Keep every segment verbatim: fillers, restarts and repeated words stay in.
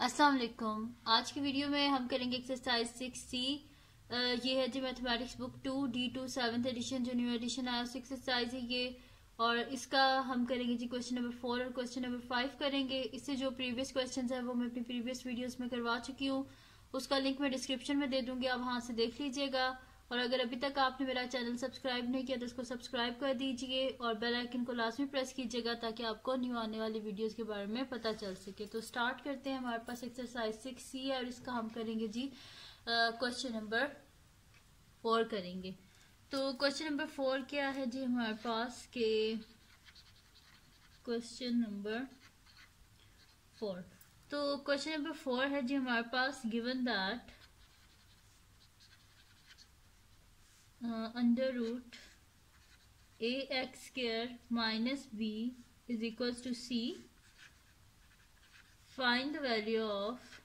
अस्सलाम वालेकुम। आज की वीडियो में हम करेंगे एक्सरसाइज सिक्स सी। ये है जी mathematics book two D two seventh edition जो न्यू एडिशन आया उस एक्सरसाइज है ये। और इसका हम करेंगे जी क्वेश्चन नंबर फोर और क्वेश्चन नंबर फाइव करेंगे। इससे जो प्रीवियस क्वेश्चंस है वो मैं अपनी प्रीवियस वीडियोस में करवा चुकी हूँ, उसका लिंक मैं डिस्क्रिप्शन में दे दूंगी, आप वहां से देख लीजिएगा। और अगर अभी तक आपने मेरा चैनल सब्सक्राइब नहीं किया तो उसको सब्सक्राइब कर दीजिए और बेल आइकन को लाजमी प्रेस कीजिएगा ताकि आपको न्यू आने वाली वीडियोस के बारे में पता चल सके। तो स्टार्ट करते हैं। हमारे पास एक्सरसाइज सिक्स सी है और इसका हम करेंगे जी क्वेश्चन नंबर फोर करेंगे। तो क्वेश्चन नंबर फोर क्या है जी हमारे पास के क्वेश्चन नंबर फोर। तो क्वेश्चन नंबर फोर है जी हमारे पास given that under root a x square minus b is equals to c. Find the value of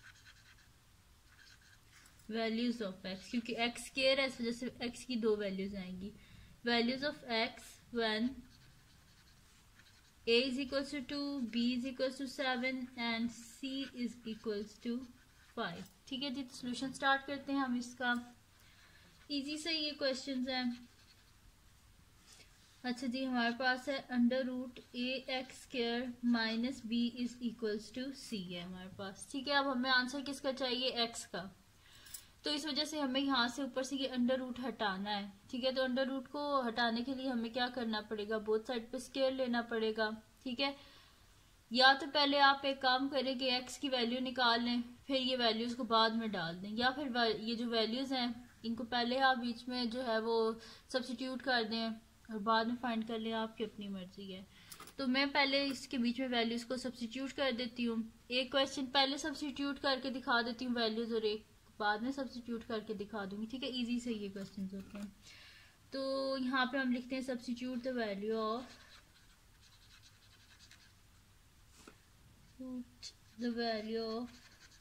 values of x, क्योंकि एक्स स्क्वायर है इस वजह से एक्स की दो वैल्यूज आएंगी। Values of x when a is equals to two, b is equals to seven and c is equals to five. ठीक है जी, तो सोल्यूशन स्टार्ट करते हैं हम इसका। इजी से ये क्वेश्चंस हैं। अच्छा जी, हमारे पास है under root a x square minus b is equals to c है हमारे पास। ठीक है, अब हमें आंसर किसका चाहिए? एक्स का। तो इस वजह से हमें यहाँ से ऊपर से ये अंडर रूट हटाना है। ठीक है, तो अंडर रूट को हटाने के लिए हमें क्या करना पड़ेगा? बोथ साइड पे स्क्वायर लेना पड़ेगा। ठीक है, या तो पहले आप एक काम करें कि एक्स की वैल्यू निकाल लें, फिर ये वैल्यूज को बाद में डाल दें, या फिर ये जो वैल्यूज हैं इनको पहले आप बीच में जो है वो सब्स्टिट्यूट कर दें और बाद में फाइंड कर लें, आपकी अपनी मर्जी है। तो मैं पहले इसके बीच में वैल्यूज को सब्स्टिट्यूट कर देती हूँ। एक क्वेश्चन पहले सब्स्टिट्यूट करके दिखा देती हूँ वैल्यूज और एक बाद में सब्स्टिट्यूट करके दिखा दूंगी। ठीक है, इजी से ये क्वेश्चन होते हैं। तो यहाँ पे हम लिखते हैं substitute the value of the value of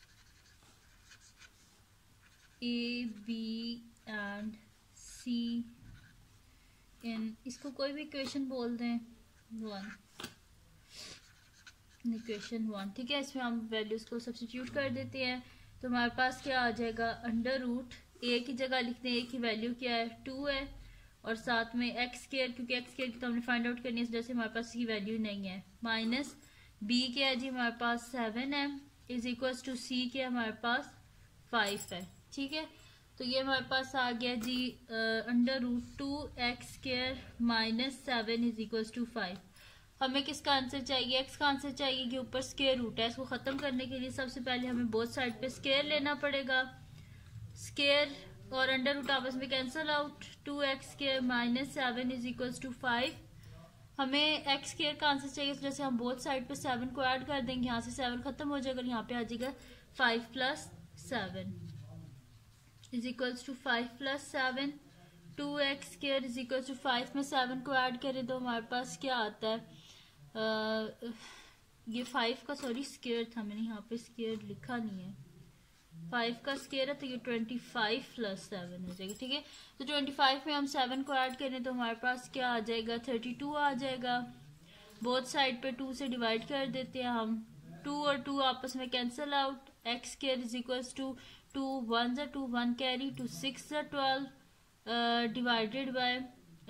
a b and c in, इसको कोई भी इक्वेशन बोल दें, वन इक्वेशन वन। ठीक है, इसमें हम वैल्यूज को सब्स्टिट्यूट कर देते हैं। तो हमारे पास क्या आ जाएगा? अंडर रूट ए की जगह लिखते हैं, ए की वैल्यू क्या है? टू है, और साथ में एक्स स्क्वायर, क्योंकि एक्स स्क्वायर की तो हमने फाइंड आउट करनी है इस वजह से हमारे पास इसकी वैल्यू नहीं है। माइनस बी क्या है जी हमारे पास? सेवन है, इज इक्वल टू सी के हमारे पास फाइव है। ठीक है, तो ये हमारे पास आ गया जी under root two x square minus seven is equal to five. हमें किसका आंसर चाहिए? एक्स का आंसर चाहिए कि ऊपर स्क्वायर रूट है। इसको खत्म करने के लिए सबसे पहले हमें बोथ साइड पे स्क्वायर लेना पड़ेगा। स्क्वायर और अंडर रूट आपस में cancel out. Two x square minus seven is equal to five. हमें एक्स स्क्वायर का आंसर चाहिए, तो जैसे हम बोथ साइड पे सेवन को ऐड कर देंगे, यहाँ से सेवन खत्म हो जाएगा, यहाँ पे आ जाएगा five plus seven is equal to five plus seven. Two x square is equal to five में सेवन को ऐड करें तो हमारे पास क्या आता है? Uh, ये फाइव का सॉरी स्क्वायर था, मैंने यहाँ पे स्क्वायर लिखा नहीं है। फाइव का स्क्वायर है तो ये ट्वेंटी फाइव प्लस सेवन हो जाएगा। ठीक है, तो ट्वेंटी फाइव में हम सेवन को ऐड करें तो हमारे पास क्या आ जाएगा? थर्टी टू आ जाएगा। बोथ साइड पे टू से डिवाइड कर देते हैं हम। टू और टू आपस में cancel out. X square is equal to two one जा two, one carry, two six जा ट्वेल्व डिवाइडेड बाय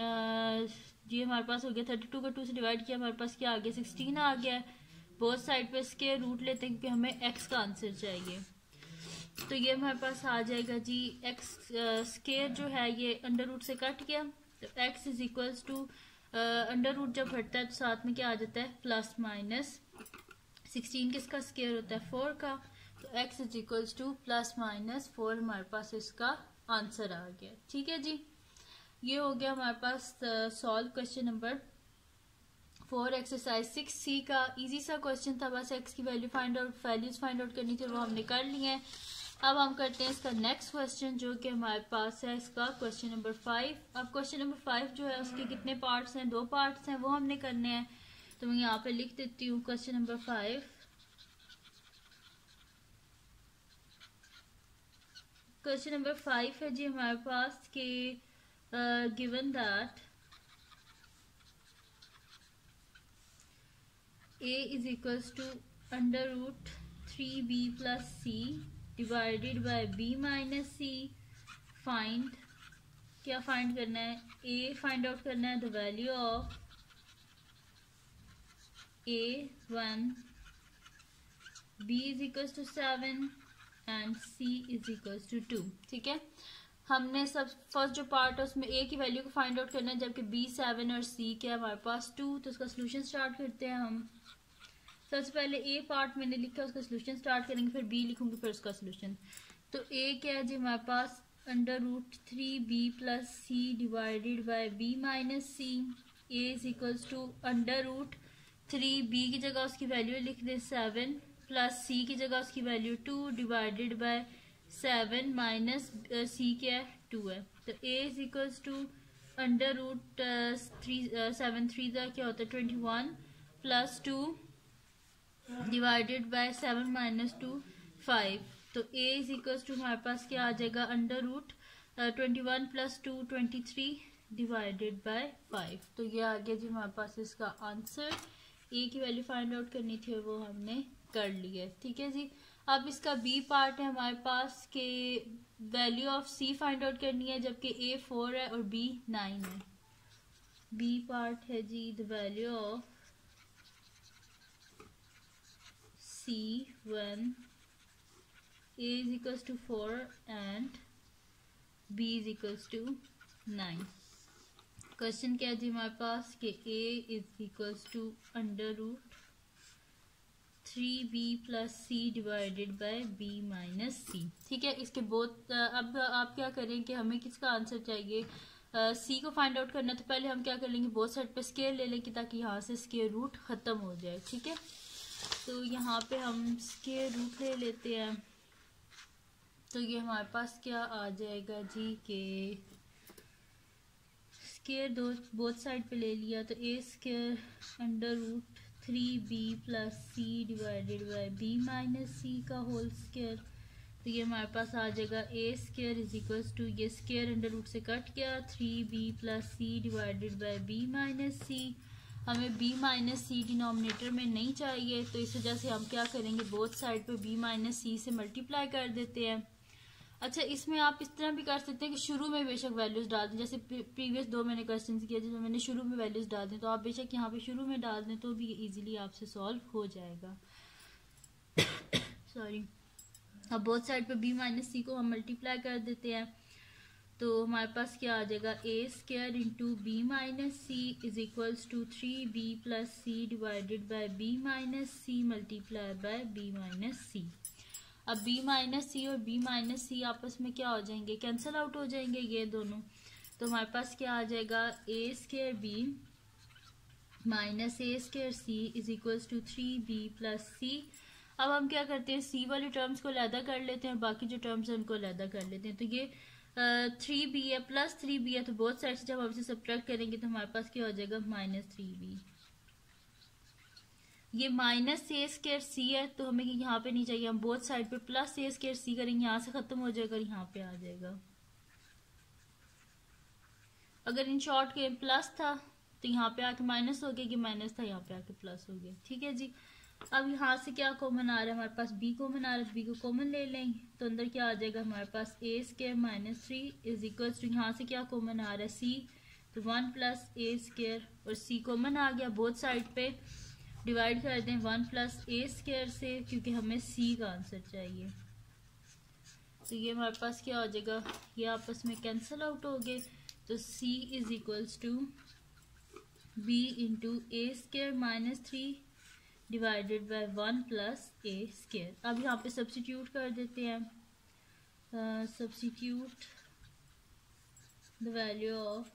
ये हमारे पास हो गया थर्टी टू का टू से डिवाइड किया, हमारे पास क्या आ गया? सिक्सटीन आ गया है। बोथ साइड पे स्क्वायर रूट लेते हैं क्योंकि हमें एक्स का आंसर चाहिए। तो ये हमारे पास आ जाएगा जी एक्स स्क्वायर जो है ये अंडर रूट से कट गया, तो x is equals to under root जब हटता है तो साथ में क्या आ जाता है? Plus minus. सिक्सटीन किसका स्क्वायर होता है? फोर का, तो x is equals to plus minus four हमारे पास इसका आंसर आ गया। ठीक है जी, ये हो गया हमारे पास solve question number four exercise six C का। इजी सा क्वेश्चन था, बस एक्स की value find out values find out करनी थी, वो हमने कर ली है। अब हम करते हैं इसका नेक्स्ट क्वेश्चन जो कि हमारे पास है इसका क्वेश्चन नंबर फाइव। अब क्वेश्चन नंबर फाइव जो है उसके कितने पार्ट्स हैं? दो पार्ट्स हैं, वो हमने करने हैं। तो मैं यहाँ पे लिख देती हूँ question number five. Question number five है जी हमारे पास के Uh, given that a is equals to under root three b plus c divided by b minus c. Find, क्या फाइंड करना है? ए फाइंड आउट करना है, the value of a one, b is equals to seven and c is equals to two. ठीक है, हमने सब first जो पार्ट है उसमें ए की वैल्यू को फाइंड आउट करना है, जबकि बी सेवन और सी क्या है हमारे पास टू। तो उसका सोल्यूशन स्टार्ट करते हैं हम। सबसे पहले ए पार्ट मैंने लिखा, उसका सोल्यूशन स्टार्ट करेंगे, फिर बी लिखूंगी, फिर उसका सोल्यूशन। तो ए क्या है जी हमारे पास? Under root three b plus c divided by b minus c. A is equals to under root three, b की जगह उसकी वैल्यू लिख दे सेवन, प्लस सी की जगह उसकी value two divided by seven minus C क्या है? टू है। तो A is equals to under root three, seven three का क्या होता है? Twenty one plus two divided by seven minus two five. तो a इज इक्वल्स टू हमारे पास क्या आ जाएगा? Under root twenty one plus two twenty three divided by five. तो ये आ गया जी हमारे पास इसका आंसर। a की वैल्यू फाइंड आउट करनी थी और वो हमने कर ली है। ठीक है जी, अब इसका b पार्ट है हमारे पास के value of c find out करनी है, जबकि a फोर है और b नाइन है। b पार्ट है जी the value of c one, a is equals to four and b is equals to nine। Question क्या है जी हमारे पास कि a is equals to under root three b plus c divided by b minus c. ठीक है, इसके बहुत अब आप क्या करें कि हमें किसका आंसर चाहिए? सी uh, को फाइंड आउट करना, तो पहले हम क्या कर लेंगे? बोथ साइड पे स्केयर ले लेंगे ताकि यहाँ से स्केयर रूट खत्म हो जाए। ठीक है, तो यहाँ पे हम स्केयर रूट ले लेते हैं। तो ये हमारे पास क्या आ जाएगा जी के स्केयर दो बोथ साइड पे ले लिया, तो a square under root three b plus c divided by b minus c का होल स्केयर। तो ये हमारे पास आ जाएगा a square is equals to, ये स्केयर अंडर रूट से कट गया, three b plus c divided by b minus c. हमें b माइनस सी डिनोमिनेटर में नहीं चाहिए, तो इस वजह से हम क्या करेंगे? बोथ साइड पे b माइनस सी से मल्टीप्लाई कर देते हैं। अच्छा, इसमें आप इस तरह भी कर सकते हैं कि शुरू में बेशक वैल्यूज डाल दें, जैसे प्रीवियस दो मैंने क्वेश्चन किया जिसमें मैंने शुरू में वैल्यूज डाल दें, तो आप बेशक यहाँ पे शुरू में डाल दें तो भी इजीली आपसे सॉल्व हो जाएगा। सॉरी, अब बोथ साइड पे b माइनस सी को हम मल्टीप्लाई कर देते हैं, तो हमारे पास क्या आ जाएगा? A square into b minus c is equals to three b plus c divided by b minus c multiply by b minus c. अब b माइनस सी और b माइनस सी आपस में क्या हो जाएंगे? कैंसिल आउट हो जाएंगे ये दोनों। तो हमारे पास क्या आ जाएगा? A square b minus a square c is equals to three b plus c. अब हम क्या करते हैं? सी वाली टर्म्स को अलहदा कर लेते हैं और बाकी जो टर्म्स हैं उनको अलहदा कर लेते हैं। तो ये थ्री बी है प्लस थ्री बी है, तो बोथ साइड से जब हम इसे सब्ट्रैक्ट करेंगे तो हमारे पास क्या हो जाएगा? Minus three b. ये माइनस ए स्केयर सी है, तो हमें यहाँ पे नहीं चाहिए, हम बोथ साइड पे प्लस ए स्केयर सी करेंगे, यहाँ से खत्म हो जाएगा, यहाँ पे आ जाएगा। अगर इन शॉर्ट के प्लस था तो यहाँ पे आके माइनस हो गया, कि माइनस था यहाँ पे आके प्लस हो गया। ठीक है जी, अब यहाँ से क्या कॉमन आ रहा है? हमारे पास बी कॉमन आ रहा है, बी को कॉमन ले लेंगे तो अंदर क्या आ जाएगा? हमारे पास a square minus three is equal to, यहाँ से क्या कॉमन आ रहा है? सी, तो वन प्लस ए स्केयर और सी कॉमन आ गया। बोथ साइड पे डिवाइड कर दें वन प्लस ए स्केयर से, क्योंकि हमें सी का आंसर चाहिए। तो ये हमारे पास क्या हो जाएगा? ये आपस में कैंसिल आउट हो गए, तो c is equals to b into a square minus three divided by one plus a square. अब यहाँ पे सब्स्टिट्यूट कर देते हैं। Substitute the value of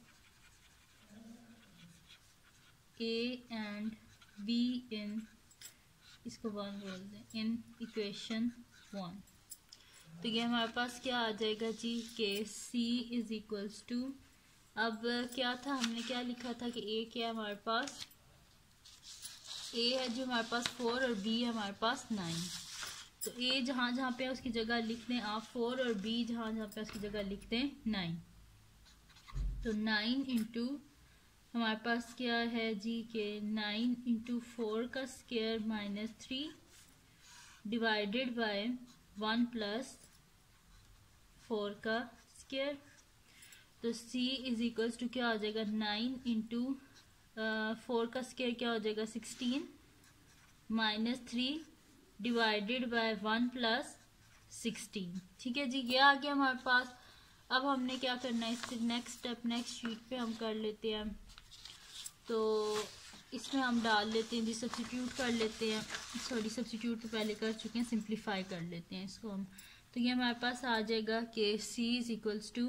a and b in, इसको वन बोल दें, इन इक्वेशन वन। तो ये हमारे पास क्या आ जाएगा जी के सी इज इक्वल्स टू, अब क्या था? हमने क्या लिखा था कि ए क्या है हमारे पास? ए है जो हमारे पास फोर और बी है हमारे पास नाइन। तो ए जहाँ जहाँ पे उसकी जगह लिख दें आप फोर, और बी जहाँ जहाँ पे उसकी जगह लिख दें नाइन। तो नाइन इंटू हमारे पास क्या है जी के नाइन इंटू फोर का square minus three divided by one plus four का स्क्वायर। तो c इज इक्वल्स टू क्या हो जाएगा, नाइन इंटू फोर का स्क्वायर क्या हो जाएगा, sixteen minus three divided by one plus sixteen. ठीक है जी, ये आ गया हमारे पास। अब हमने क्या करना है, इसके नेक्स्ट स्टेप नेक्स्ट शीट पे हम कर लेते हैं। तो इसमें हम डाल लेते हैं जी, सब्स्टिट्यूट कर लेते हैं। सॉरी, सब्स्टिट्यूट तो पहले कर चुके हैं, सिंप्लीफाई कर लेते हैं इसको हम। तो ये हमारे पास आ जाएगा कि c is equals to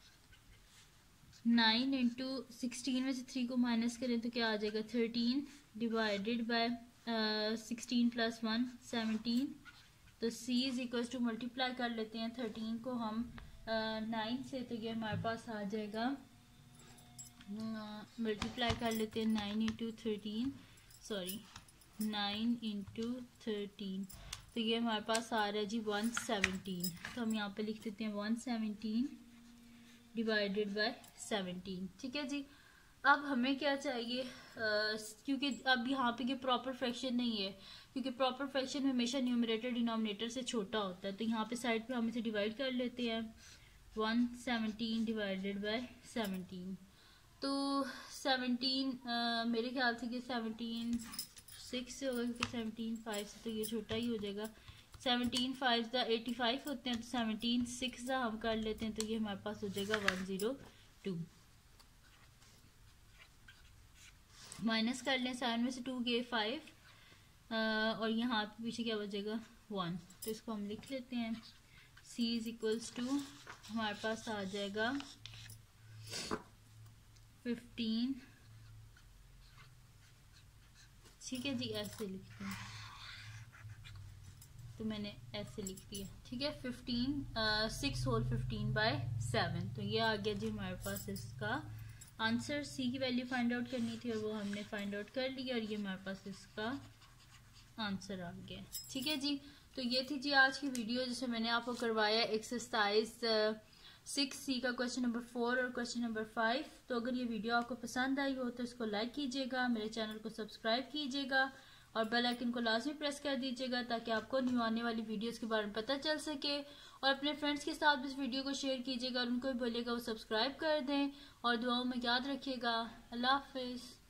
nine into sixteen में से थ्री को माइनस करें तो क्या आ जाएगा, thirteen divided by sixteen plus one seventeen. तो c is equals to multiply कर लेते हैं थर्टीन को हम नाइन uh, से, तो ये हमारे पास आ जाएगा, मल्टीप्लाई uh, कर लेते हैं nine into thirteen, sorry nine into thirteen, तो ये हमारे पास आ रहा है जी वन सेवनटीन। तो हम यहाँ पे लिख देते हैं one seventeen divided by seventeen. ठीक है जी, अब हमें क्या चाहिए, uh, क्योंकि अब यहाँ पे ये प्रॉपर फ्रैक्शन नहीं है, क्योंकि प्रॉपर फ्रैक्शन हमेशा न्यूमरेटर डिनोमिनेटर से छोटा होता है। तो यहाँ पे साइड पे हम इसे डिवाइड कर लेते हैं, one seventeen divided by seventeen. तो सेवनटीन uh, मेरे ख्याल से कि सेवनटीन सिक्स से होगा, क्योंकि सेवनटीन फाइव से तो ये छोटा ही हो जाएगा। सेवनटीन फाइव दा एटी फाइव होते हैं, तो सेवनटीन सिक्स दा हम कर लेते हैं, तो ये हमारे पास हो जाएगा वन जीरो टू। माइनस कर लें, सेवन में से टू गए फाइव, और यहाँ पे पीछे क्या बचेगा, वन। तो इसको हम लिख लेते हैं, c इज इक्वल्स टू हमारे पास आ जाएगा फिफ्टीन। ठीक है जी, ऐसे लिखते हैं, तो मैंने ऐसे लिख दिया। ठीक है, fifteen six whole fifteen by seven. तो ये आ गया जी हमारे पास इसका आंसर। c की वैल्यू फाइंड आउट करनी थी और वो हमने फाइंड आउट कर लिया, और ये हमारे पास इसका आंसर आ गया। ठीक है जी, तो ये थी जी आज की वीडियो जिसमें मैंने आपको करवाया एक्सरसाइज सिक्स सी का क्वेश्चन नंबर फोर और क्वेश्चन नंबर फाइव। तो अगर ये वीडियो आपको पसंद आई हो तो इसको लाइक कीजिएगा, मेरे चैनल को सब्सक्राइब कीजिएगा और बेल आइकन को लाजमी प्रेस कर दीजिएगा, ताकि आपको न्यू आने वाली वीडियोस के बारे में पता चल सके। और अपने फ्रेंड्स के साथ भी इस वीडियो को शेयर कीजिएगा और उनको भी बोलिएगा वो सब्सक्राइब कर दें, और दुआओं में याद रखिएगा। अल्लाह हाफिज़।